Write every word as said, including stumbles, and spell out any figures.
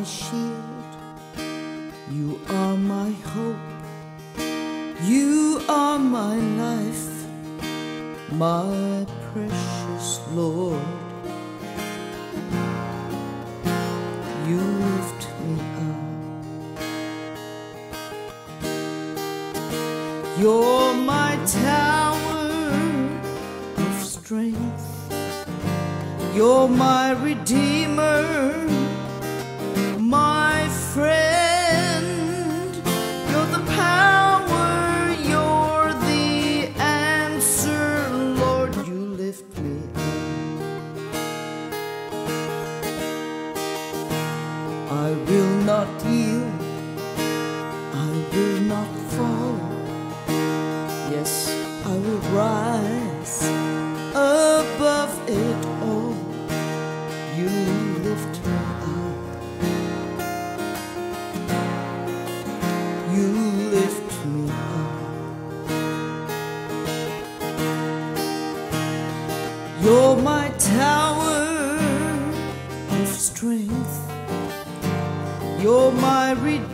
my shield, you are my hope, you are my life, my precious Lord. You lift me up. You're my tower of strength, you're my redeemer, my friend. You're the power, you're the answer, Lord. You lift me up. I will not yield, I will not fall. Yes, I will rise above it all. You lift me up. You lift me up. You're my tower of strength, you're my redeemer,